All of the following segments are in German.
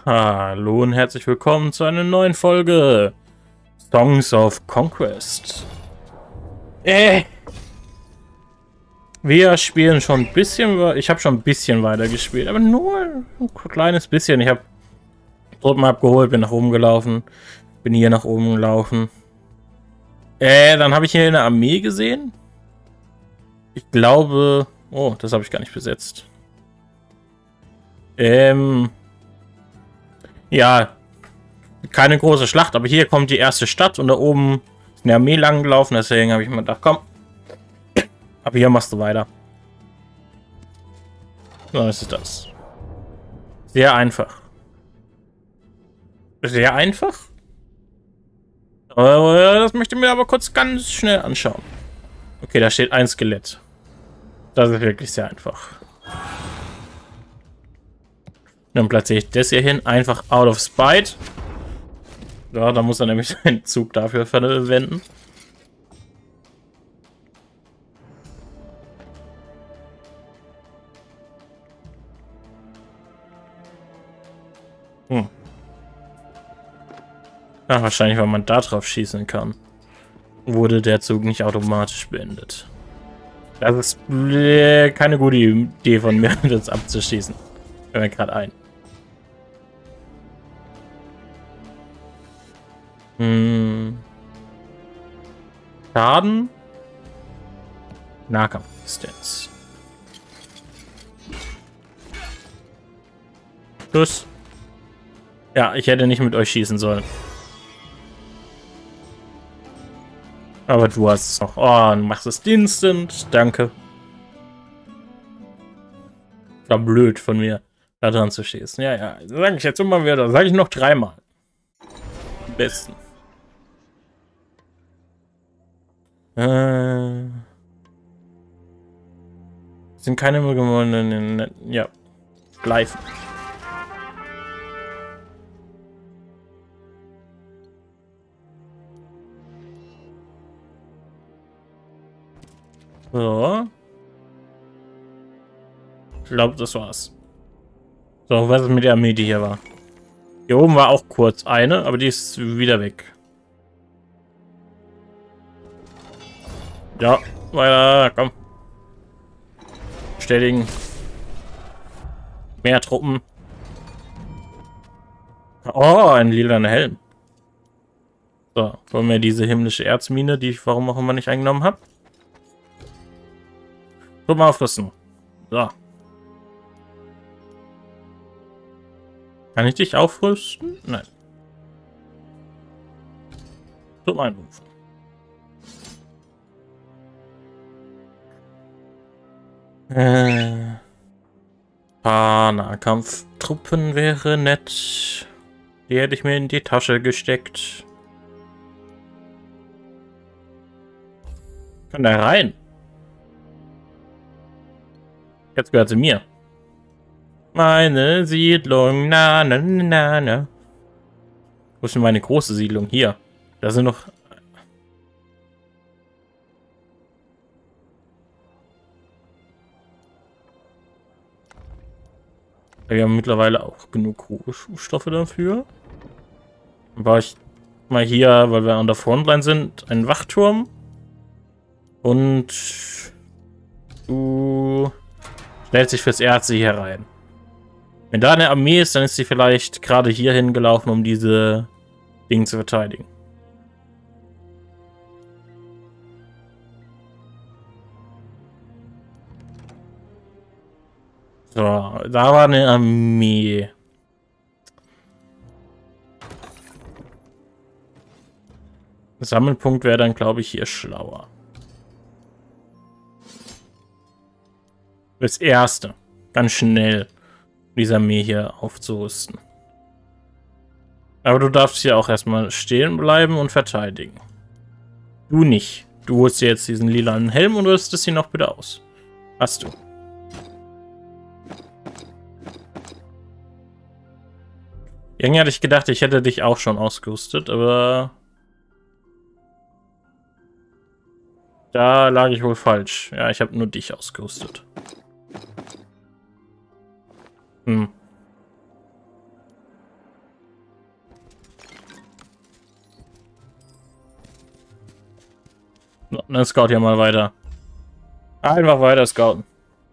Hallo und herzlich willkommen zu einer neuen Folge Songs of Conquest. Wir spielen schon ein bisschen, ich habe schon ein bisschen weiter gespielt, aber nur ein kleines bisschen. Ich habe Truppen abgeholt, bin nach oben gelaufen, bin hier nach oben gelaufen. Dann habe ich hier eine Armee gesehen. Ich glaube, oh, das habe ich gar nicht besetzt. Ja, keine große Schlacht, aber hier kommt die erste Stadt und da oben ist eine Armee lang gelaufen, deswegen habe ich mir gedacht, komm, aber hier machst du weiter. So ist das. Sehr einfach. Sehr einfach? Das möchte ich mir aber kurz ganz schnell anschauen. Okay, da steht ein Skelett. Das ist wirklich sehr einfach. Dann platziere ich das hier hin, einfach out of spite. Ja, da muss er nämlich seinen Zug dafür verwenden. Ach, wahrscheinlich, weil man da drauf schießen kann. Wurde der Zug nicht automatisch beendet. Das ist keine gute Idee von mir, das abzuschießen. Fällt mir gerade ein. Schaden. Nahkampfdistanz. Tschüss. Ja, ich hätte nicht mit euch schießen sollen. Aber du hast es noch. Oh, und machst es instant. Danke. War blöd von mir, da dran zu schießen. Ja, ja. Sag ich jetzt immer wieder. Sag ich noch dreimal. Am besten. Sind keine mehr gewonnenen. Ja. Schleifen. So. Ich glaube, das war's. So, was ist mit der Armee, die hier war? Hier oben war auch kurz eine, aber die ist wieder weg. Ja, weiter, komm. Bestätigen. Mehr Truppen. Oh, ein lilaner Helm. So, wollen wir diese himmlische Erzmine, die ich warum auch immer nicht eingenommen habe. Truppen aufrüsten. So. Kann ich dich aufrüsten? Nein. Truppen einrufen. Nahkampftruppen wäre nett. Die hätte ich mir in die Tasche gesteckt. Kann da rein? Jetzt gehört sie mir. Meine Siedlung, na, na, na, na. Wo ist denn meine große Siedlung? Hier. Da sind noch... Wir haben mittlerweile auch genug Rohstoffe dafür. Dann war ich mal hier, weil wir an der Frontline sind, einen Wachturm. Und du stellst dich fürs Erste hier rein. Wenn da eine Armee ist, dann ist sie vielleicht gerade hier hingelaufen, um diese Dinge zu verteidigen. So, da war eine Armee. Sammelpunkt wäre dann, glaube ich, hier schlauer. Das Erste. Ganz schnell diese Armee hier aufzurüsten. Aber du darfst hier auch erstmal stehen bleiben und verteidigen. Du nicht. Du holst dir jetzt diesen lilanen Helm und rüstest ihn noch bitte aus. Hast du. Irgendwie hatte ich gedacht, ich hätte dich auch schon ausgerüstet, aber da lag ich wohl falsch. Ja, ich habe nur dich ausgerüstet. So, dann scout ja mal weiter. Einfach weiter scouten.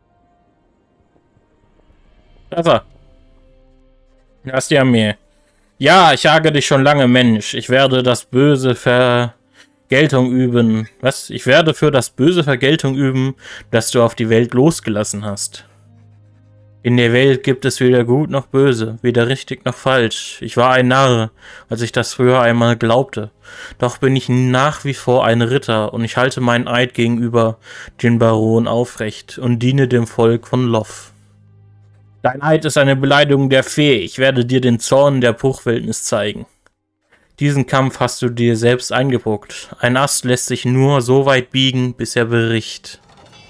Da ist er. Da ist die Armee. Ja, ich jage dich schon lange, Mensch. Ich werde das Böse Vergeltung üben. Was? Ich werde für das Böse Vergeltung üben, das du auf die Welt losgelassen hast. In der Welt gibt es weder gut noch böse, weder richtig noch falsch. Ich war ein Narr, als ich das früher einmal glaubte. Doch bin ich nach wie vor ein Ritter und ich halte meinen Eid gegenüber den Baron aufrecht und diene dem Volk von Loth. Dein Eid ist eine Beleidigung der Fee. Ich werde dir den Zorn der Bruchwildnis zeigen. Diesen Kampf hast du dir selbst eingebrockt. Ein Ast lässt sich nur so weit biegen, bis er bricht.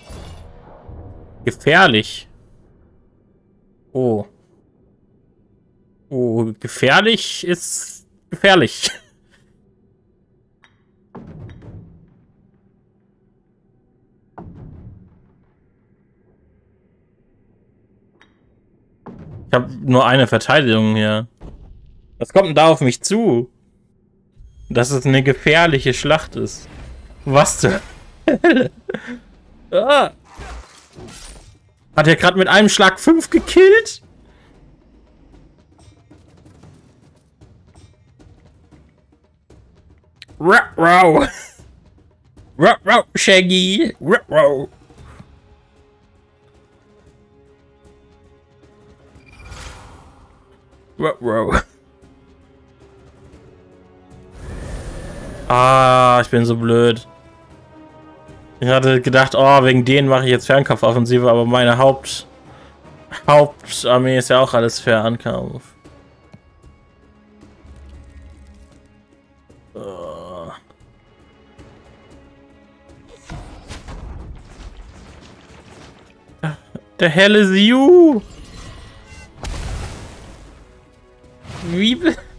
Gefährlich. Oh. Oh, gefährlich ist gefährlich. Ich habe nur eine Verteidigung hier. Was kommt denn da auf mich zu? Dass es eine gefährliche Schlacht ist. Was zur Hölle? Ah. Hat er gerade mit einem Schlag 5 gekillt? Ruh-roh. Ruh-roh, Shaggy. Ruh-roh. Ruh-roh. Ah, ich bin so blöd. Ich hatte gedacht, oh, wegen denen mache ich jetzt Fernkampfoffensive, aber meine Hauptarmee ist ja auch alles Fernkampf. Oh. The hell is you? Wie?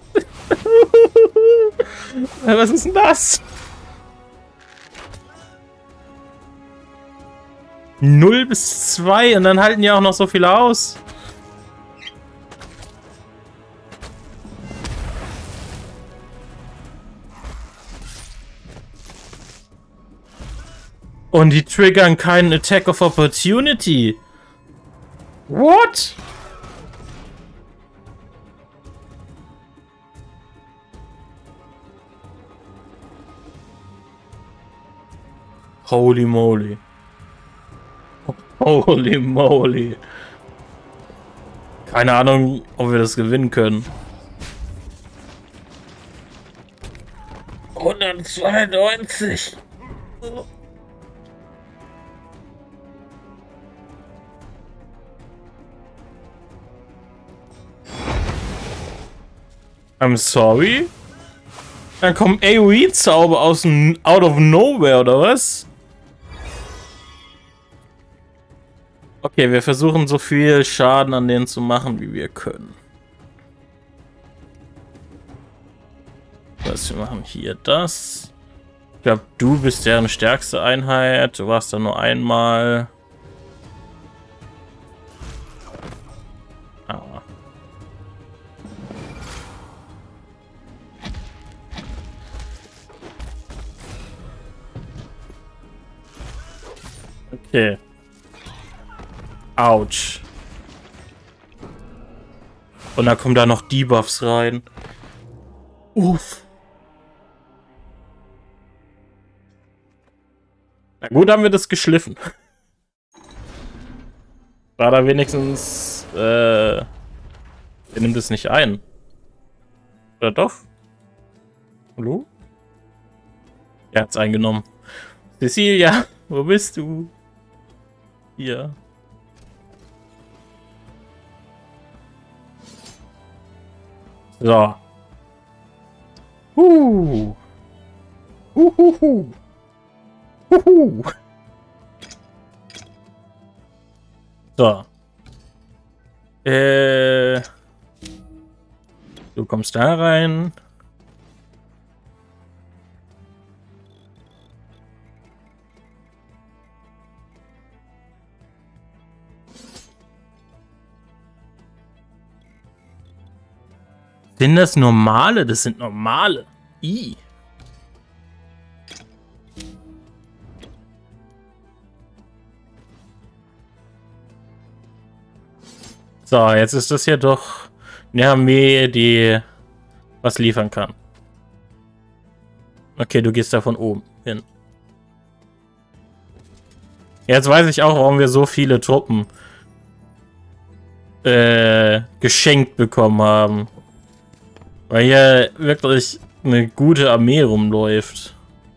Was ist denn das? 0 bis 2 und dann halten die auch noch so viel aus. Und die triggern keinen Attack of Opportunity. What? Holy moly. Holy moly. Keine Ahnung, ob wir das gewinnen können. 192. I'm sorry? Dann kommen AoE-Zauber aus dem Out of Nowhere, oder was? Okay, wir versuchen so viel Schaden an denen zu machen, wie wir können. Was, wir machen hier das. Ich glaube, du bist deren stärkste Einheit. Du warst da nur einmal. Ah. Okay. Autsch. Und dann kommen da noch Debuffs rein. Uff. Na gut, haben wir das geschliffen. War da wenigstens... Er nimmt es nicht ein. Oder doch? Hallo? Er hat's eingenommen. Cecilia, wo bist du? Hier. So. Huhu. So. Du kommst da rein. Sind das normale? Das sind normale. I. So, jetzt ist das hier doch eine Armee, die was liefern kann. Okay, du gehst da von oben hin. Jetzt weiß ich auch, warum wir so viele Truppen geschenkt bekommen haben. Weil hier wirklich eine gute Armee rumläuft.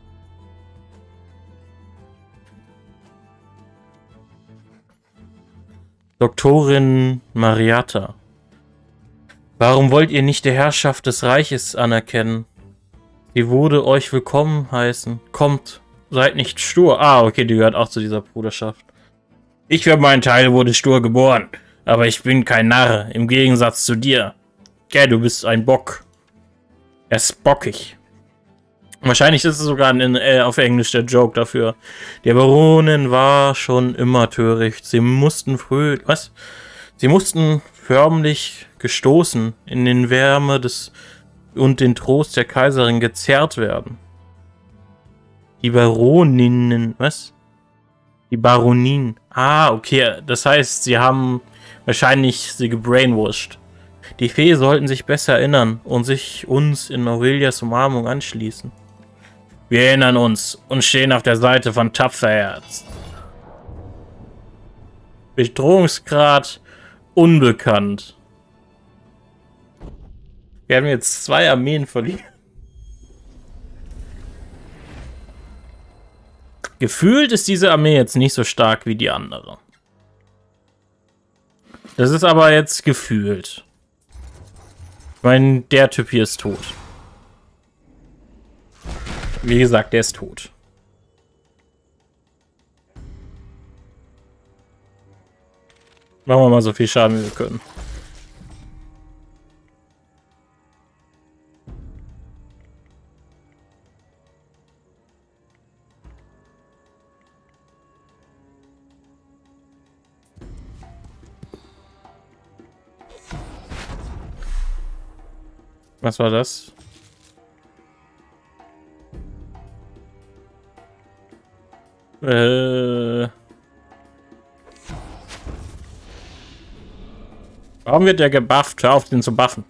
Doktorin Mariata. Warum wollt ihr nicht die Herrschaft des Reiches anerkennen? Sie wurde euch willkommen heißen. Kommt, seid nicht stur. Ah, okay, die gehört auch zu dieser Bruderschaft. Ich für meinen Teil wurde stur geboren. Aber ich bin kein Narr, im Gegensatz zu dir. Gell, du bist ein Bock. Er ist bockig. Wahrscheinlich ist es sogar auf Englisch der Joke dafür. Die Baronin war schon immer töricht. Sie mussten Sie mussten förmlich gestoßen, in den Wärme und den Trost der Kaiserin gezerrt werden. Die Baroninnen, Die Baronin. Ah, okay. Das heißt, sie haben wahrscheinlich sie gebrainwashed. Die Fee sollten sich besser erinnern und sich uns in Aurelias Umarmung anschließen. Wir erinnern uns und stehen auf der Seite von Tapferherz. Bedrohungsgrad unbekannt. Wir haben jetzt 2 Armeen verliehen. Gefühlt ist diese Armee jetzt nicht so stark wie die andere. Das ist aber jetzt gefühlt. Ich meine, der Typ hier ist tot. Wie gesagt, der ist tot. Machen wir mal so viel Schaden, wie wir können. Was war das? Warum wird der gebufft? Hör auf, den zu buffen.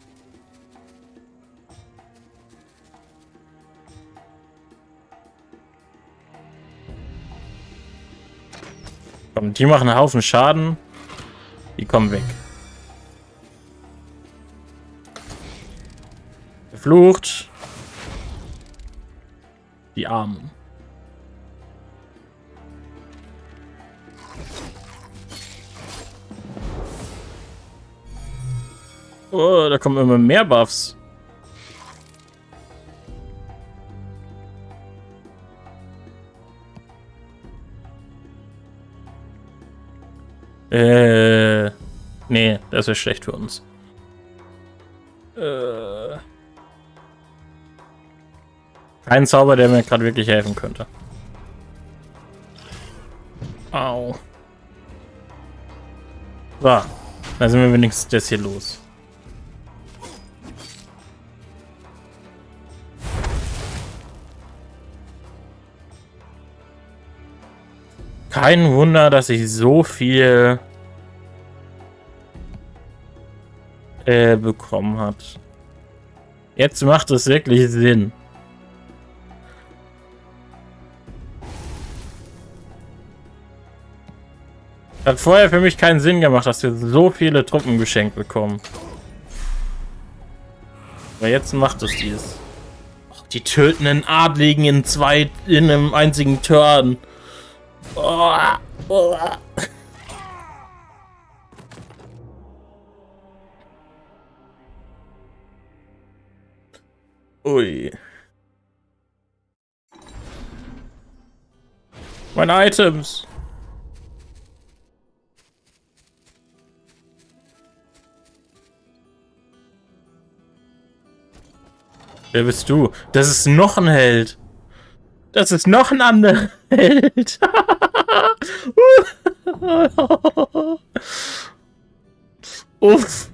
Komm, die machen einen Haufen Schaden. Die kommen weg. Verflucht. Die Armen. Oh, da kommen immer mehr Buffs. Nee, das ist schlecht für uns. Kein Zauber, der mir gerade wirklich helfen könnte. Au. So, dann sind wir wenigstens das hier los. Kein Wunder, dass ich so viel bekommen hat. Jetzt macht es wirklich Sinn. Hat vorher für mich keinen Sinn gemacht, dass wir so viele Truppen geschenkt bekommen. Aber jetzt macht es dies. Die tötenden Adligen in einem einzigen Turn. Oh, oh. Ui. Meine Items. Wer bist du? Das ist noch ein Held. Das ist noch ein anderer Held. Uff.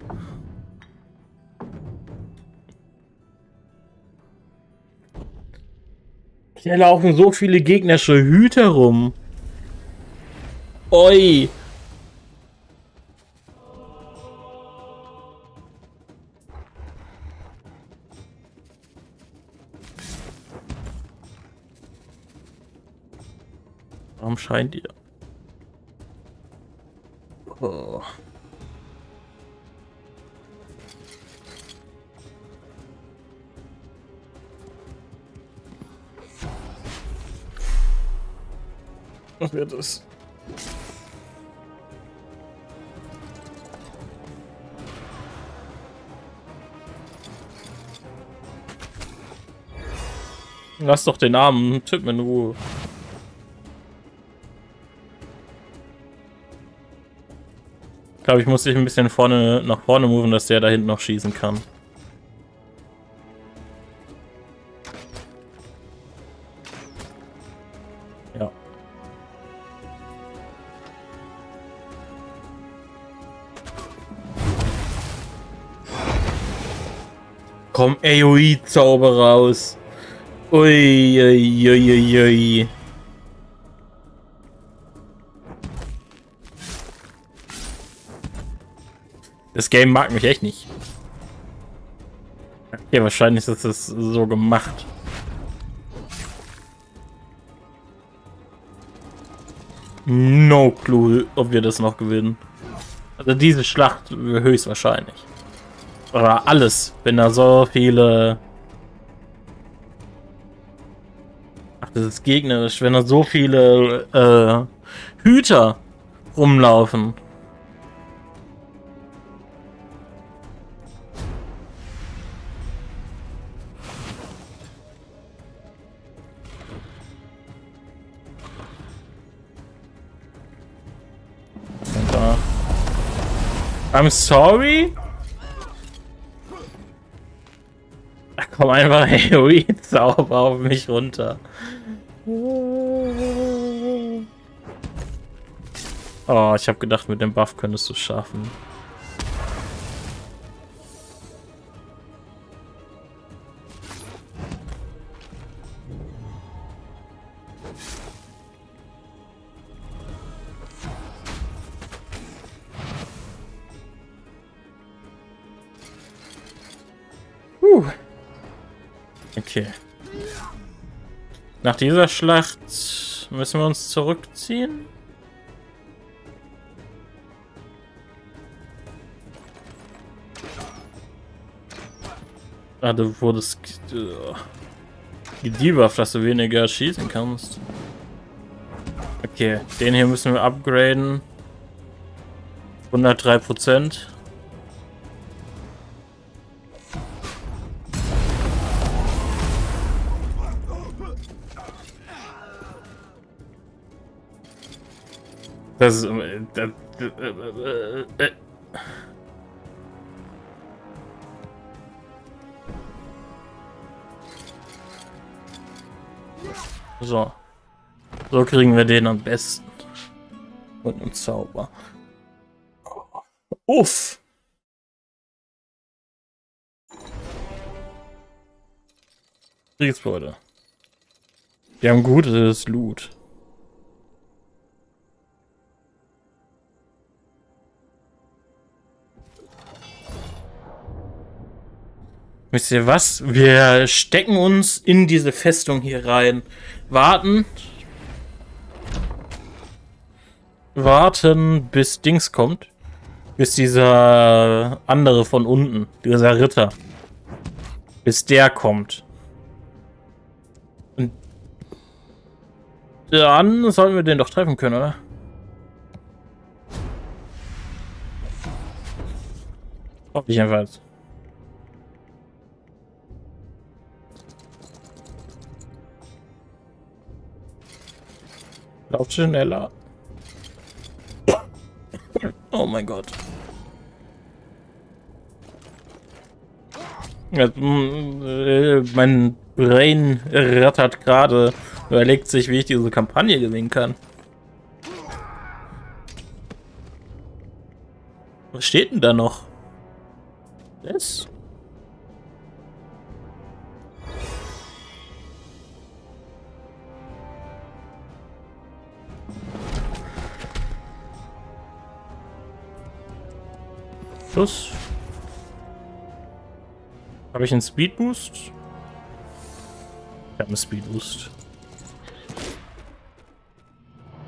Hier laufen so viele gegnerische Hüter rum. Oi. Warum scheint ihr? Oh. Was wird das? Lass doch den armen Typen in Ruhe. Ich glaube, ich muss dich ein bisschen nach vorne moven, dass der da hinten noch schießen kann. Ja. Komm, AoE-Zauber raus. Ui, ui, ui, ui, ui. Das Game mag mich echt nicht. Okay, wahrscheinlich ist es so gemacht. No clue, ob wir das noch gewinnen. Also diese Schlacht höchstwahrscheinlich. Oder alles, wenn da so viele... Ach, das ist gegnerisch, wenn da so viele Hüter rumlaufen. I'm sorry? Ach komm, einfach AoE-Zauber auf mich runter. Oh, ich habe gedacht, mit dem Buff könntest du es schaffen. Okay. Nach dieser Schlacht müssen wir uns zurückziehen. Ah, du wurdest gedebufft, dass du weniger schießen kannst. Okay, den hier müssen wir upgraden. 103%. Das ist... So. So kriegen wir den am besten. Und einen Zauber. Uff. Kriegsbeute. Wir haben gutes Loot. Wisst ihr was? Wir stecken uns in diese Festung hier rein. Warten. Warten, bis Dings kommt. Bis dieser andere von unten, dieser Ritter. Bis der kommt. Und dann sollten wir den doch treffen können, oder? Hoffe ich jedenfalls. Lauf schneller. Oh mein Gott. Mein Brain rattert gerade. Überlegt sich, wie ich diese Kampagne gewinnen kann. Was steht denn da noch? Das? Plus. Habe ich einen Speed Boost? Ich habe einen Speed Boost.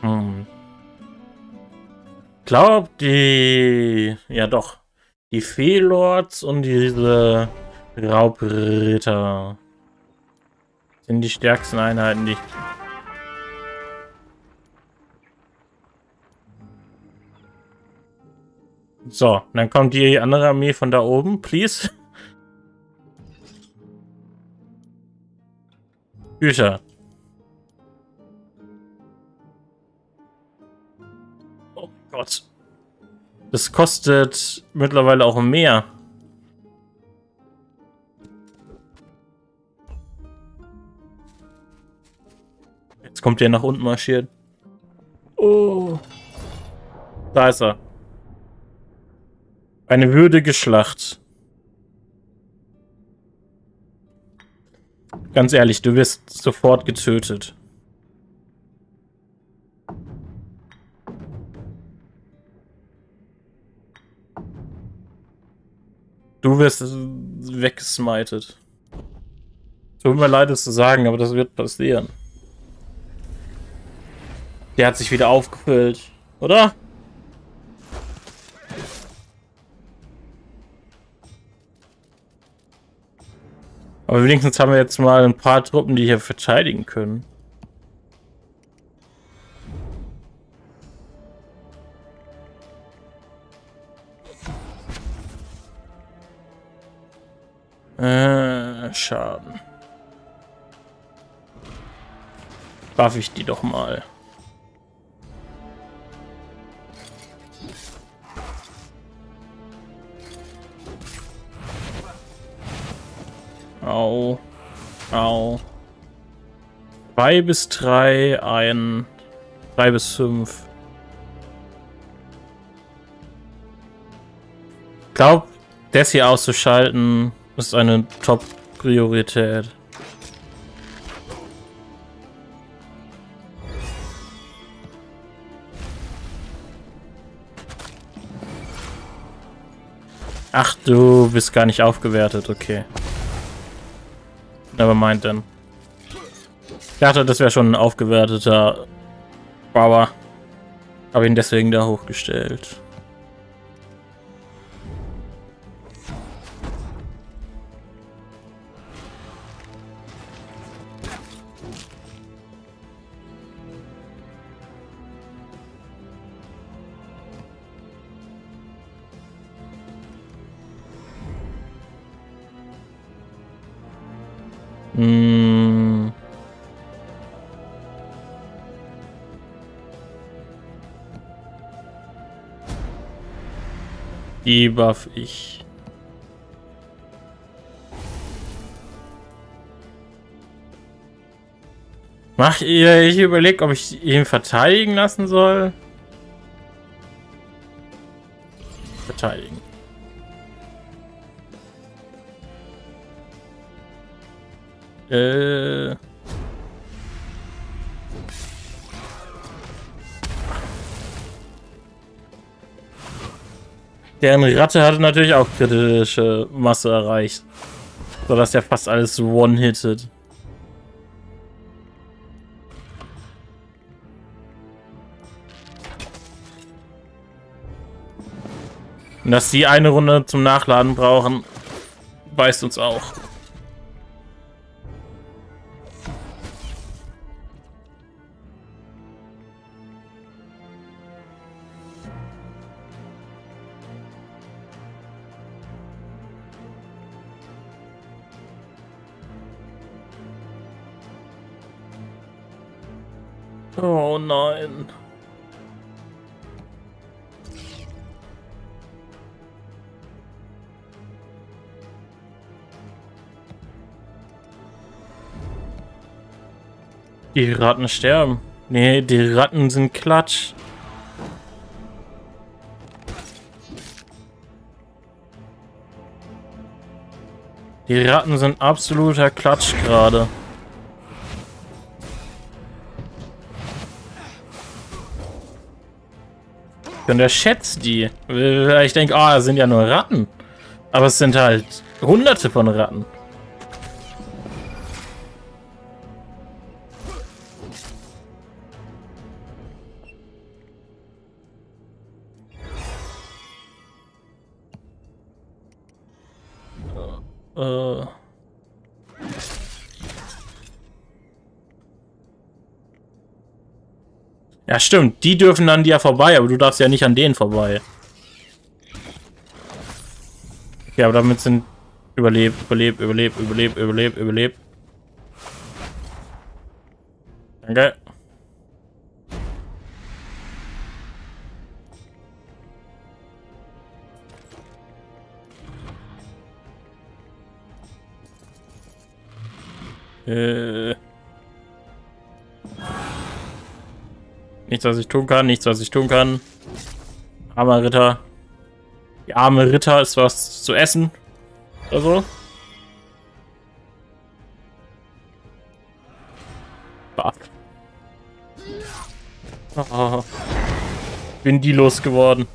Glaub, die... Ja doch. Die Fehlords und diese Raubritter sind die stärksten Einheiten, die... So, dann kommt die andere Armee von da oben, please. Bücher. Oh Gott. Das kostet mittlerweile auch mehr. Jetzt kommt der nach unten marschiert. Oh. Da ist er. Eine würdige Schlacht. Ganz ehrlich, du wirst sofort getötet. Du wirst weggesmited. Tut mir leid, es zu sagen, aber das wird passieren. Der hat sich wieder aufgefüllt, oder? Aber wenigstens haben wir jetzt mal ein paar Truppen, die hier verteidigen können. Schaden. Buff ich die doch mal. Au. Au. 2 bis 3, 3 bis 5. Ich glaube, das hier auszuschalten ist eine Top-Priorität. Ach, du bist gar nicht aufgewertet, okay. Nevermind dann. Ich dachte, das wäre schon ein aufgewerteter Bauer. Habe ihn deswegen da hochgestellt. Die buff ich. Ich überlege, ob ich ihn verteidigen lassen soll. Verteidigen. Deren Ratte hatte natürlich auch kritische Masse erreicht. Sodass er fast alles one-hittet. Und dass die eine Runde zum Nachladen brauchen, beißt uns auch. Oh nein. Die Ratten sterben. Nee, die Ratten sind Klatsch. Die Ratten sind absoluter Klatsch gerade. Und er schätzt die. Ich denke, oh, das sind ja nur Ratten. Aber es sind halt Hunderte von Ratten. Ja, stimmt. Die dürfen an dir vorbei, aber du darfst ja nicht an denen vorbei. Okay, aber damit sind... Überlebt. Danke. Nichts, was ich tun kann. Armer Ritter. Die arme Ritter ist was zu essen. Oder so. Oh, bin die losgeworden.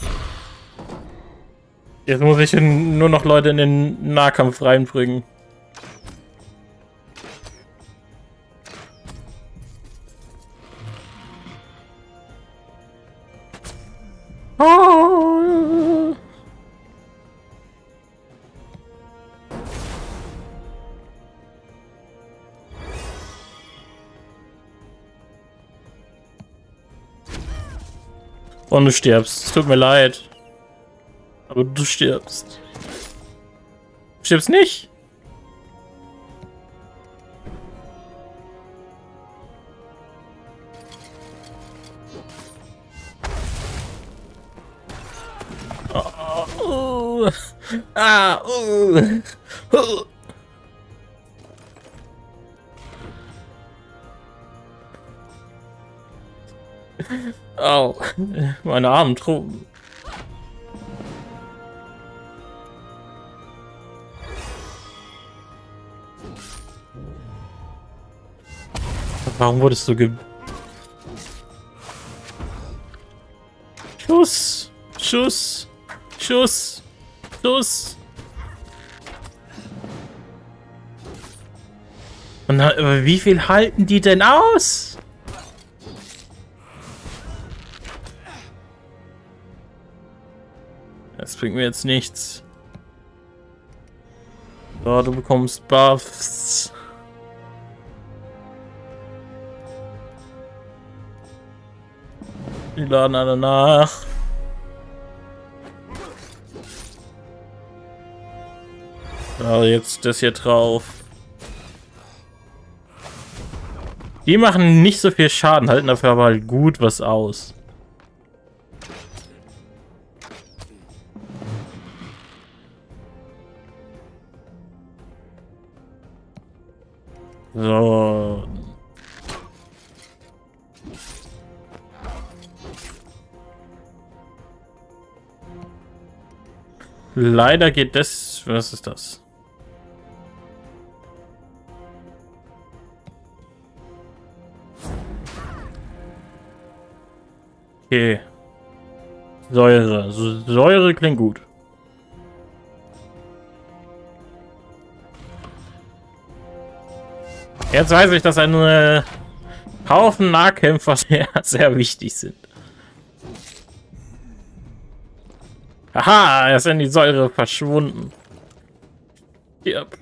Jetzt muss ich nur noch Leute in den Nahkampf reinbringen. Oh. Und du stirbst. Es tut mir leid. Aber du stirbst. Du stirbst nicht? Oh. Ah. Oh, meine armen Truppen. Warum wurdest du Schuss! Schuss! Schuss! Schuss! Und aber wie viel halten die denn aus? Das bringt mir jetzt nichts. So, du bekommst Buffs. Die laden alle nach. So, jetzt das hier drauf. Die machen nicht so viel Schaden, halten dafür aber halt gut was aus. So. Leider geht das... Was ist das? Okay. Säure. Säure klingt gut. Jetzt weiß ich, dass ein Haufen Nahkämpfer sehr, sehr wichtig sind. Aha, jetzt sind die Säure verschwunden. Yep.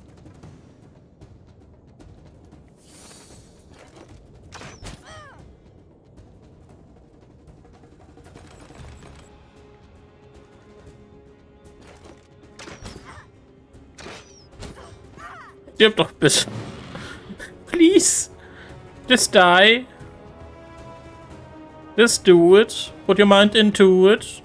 Stirb doch bitte. Please. Just die. Just do it. Put your mind into it.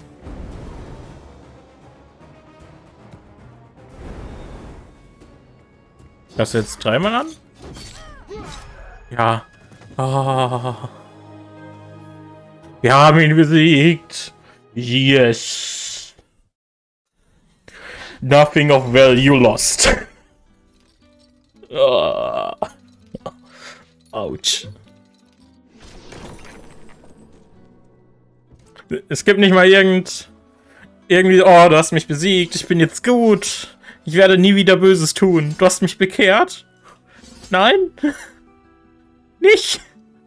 Das jetzt dreimal an? Ja. Oh. Wir haben ihn besiegt. Yes. Nothing of value lost. Oh. Autsch. Es gibt nicht mal irgendwie, oh, du hast mich besiegt, ich bin jetzt gut. Ich werde nie wieder Böses tun. Du hast mich bekehrt? Nein? Nicht?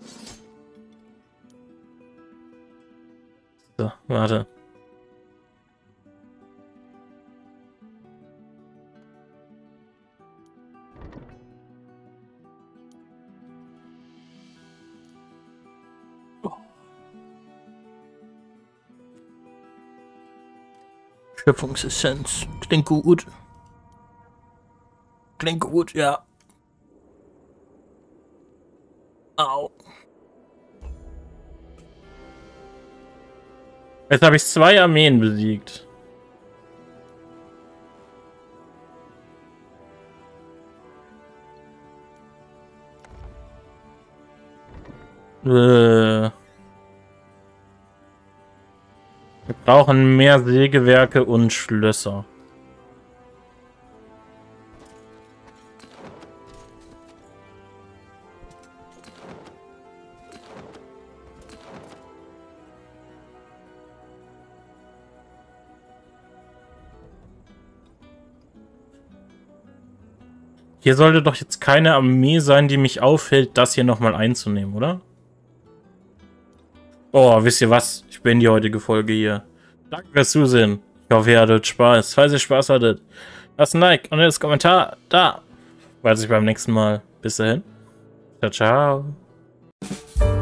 So, warte. Schöpfungsessenz. Klingt gut. Klingt gut, ja. Au. Jetzt habe ich 2 Armeen besiegt. Wir brauchen mehr Sägewerke und Schlösser. Hier sollte doch jetzt keine Armee sein, die mich aufhält, das hier nochmal einzunehmen, oder? Oh, wisst ihr was? Ich bin die heutige Folge hier. Danke fürs Zusehen. Ich hoffe, ihr hattet Spaß. Falls ihr Spaß hattet, lasst ein Like und das Kommentar da. Weiß ich beim nächsten Mal. Bis dahin. Ciao, ciao.